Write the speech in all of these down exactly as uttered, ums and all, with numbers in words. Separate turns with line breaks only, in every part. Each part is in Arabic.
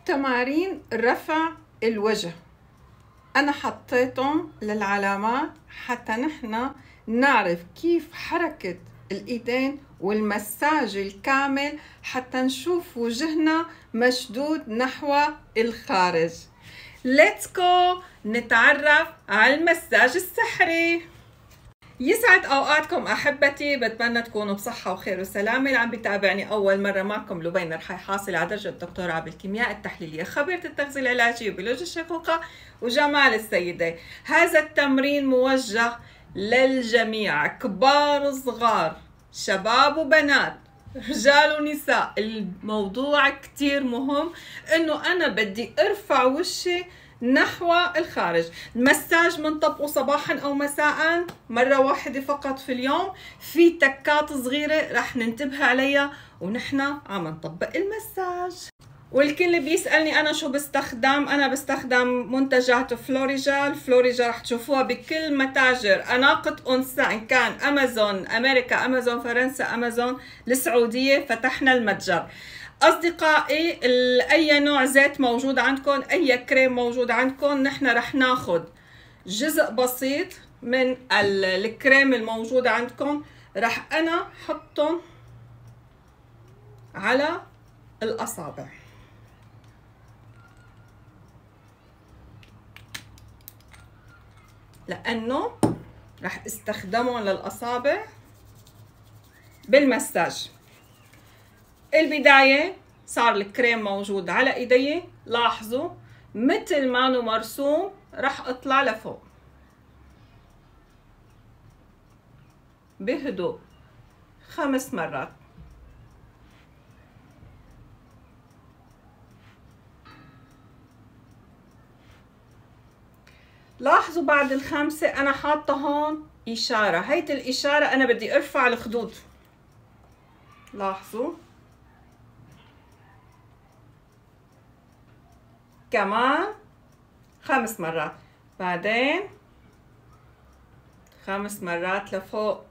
تمارين رفع الوجه أنا حطيتهم للعلامات حتى نحن نعرف كيف حركة الإيدين والمساج الكامل حتى نشوف وجهنا مشدود نحو الخارج. Let's go نتعرف على المساج السحري. يسعد اوقاتكم احبتي، بتمنى تكونوا بصحه وخير وسلامه. اللي عم بتابعني اول مره معكم لبنى رحاي، حاصله على درجه دكتوراه بالكيمياء التحليليه، خبيره التغذيه العلاجيه وبيولوجيا الشقوقه وجمال السيده. هذا التمرين موجه للجميع، كبار وصغار، شباب وبنات، رجال ونساء. الموضوع كتير مهم، انه انا بدي ارفع وشي نحو الخارج. المساج منطبقه صباحا او مساء مره واحده فقط في اليوم. في تكات صغيره رح ننتبه عليها ونحن عم نطبق المساج. والكل بيسالني انا شو بستخدم. انا بستخدم منتجات فلوريجال. فلوريجال رح تشوفوها بكل متاجر اناقه انثى، ان كان امازون امريكا، امازون فرنسا، امازون السعوديه. فتحنا المتجر. اصدقائي، اي نوع زيت موجود عندكم، اي كريم موجود عندكم، نحن رح ناخذ جزء بسيط من الكريم الموجود عندكم، رح انا حطهم على الاصابع. لانه رح استخدمهم للاصابع بالمساج. البداية صار الكريم موجود على ايدي، لاحظوا مثل ما انه مرسوم رح اطلع لفوق بهدوء خمس مرات. لاحظوا بعد الخمسة انا حاطة هون اشارة، هيدي الاشارة انا بدي ارفع الخدود. لاحظوا كمان خمس مرات، بعدين خمس مرات لفوق،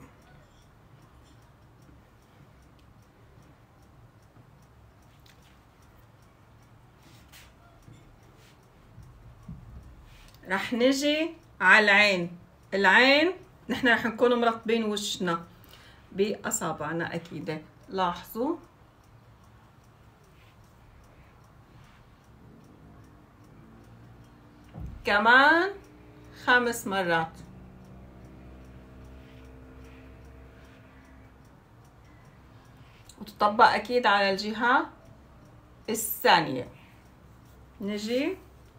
رح نجي على العين. العين نحن رح نكون مرطبين وشنا بأصابعنا أكيد. لاحظوا كمان خمس مرات. وتطبق أكيد على الجهة الثانية. نجي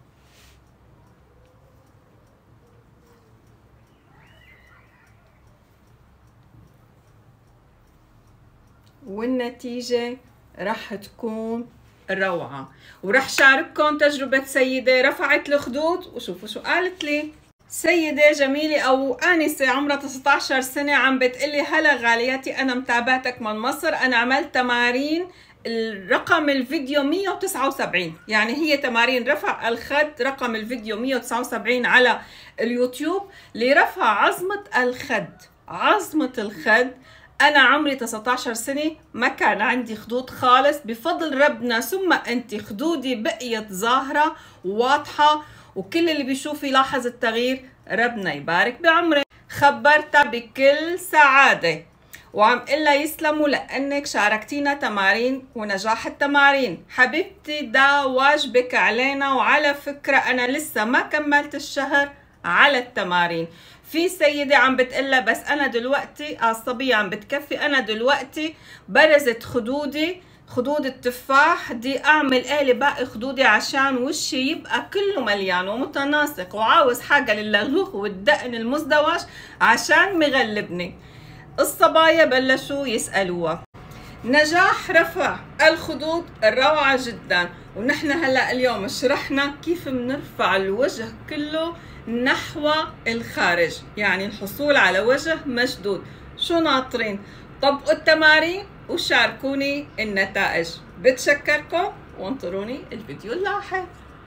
والنتيجة رح تكون روعة. ورح شارككم تجربة سيدة رفعت الخدود، وشوفوا شو قالت لي. سيدة جميلة أو آنسة عمرها تسعة عشر سنة عم بتقلي هلا غالياتي، أنا متابعتك من مصر. أنا عملت تمارين رقم الفيديو مية وتسعة وسبعين، يعني هي تمارين رفع الخد رقم الفيديو مية وتسعة وسبعين على اليوتيوب لرفع عظمة الخد. عظمة الخد أنا عمري تسعة عشر سنة ما كان عندي خدود خالص، بفضل ربنا ثم أنت خدودي بقيت ظاهرة واضحة، وكل اللي بيشوف يلاحظ التغيير. ربنا يبارك بعمرك. خبرتها بكل سعادة وعم قلها يسلموا لأنك شاركتينا تمارين ونجاح التمارين. حبيبتي ده واجبك علينا. وعلى فكرة أنا لسه ما كملت الشهر على التمارين. في سيدة عم بتقلها بس أنا دلوقتي الصبية عم بتكفي، أنا دلوقتي برزت خدودي خدود التفاح، دي أعمل آلي باقي خدودي عشان وشي يبقى كله مليان ومتناسق، وعاوز حاجة للغلوخ والدقن المزدوج عشان مغلبني. الصبايا بلشوا يسألوها. نجاح رفع الخدود روعة جدا. ونحن هلأ اليوم شرحنا كيف بنرفع الوجه كله نحو الخارج، يعني الحصول على وجه مشدود. شو ناطرين؟ طبقوا التمارين وشاركوني النتائج. بتشكركم وانطروني الفيديو اللاحق.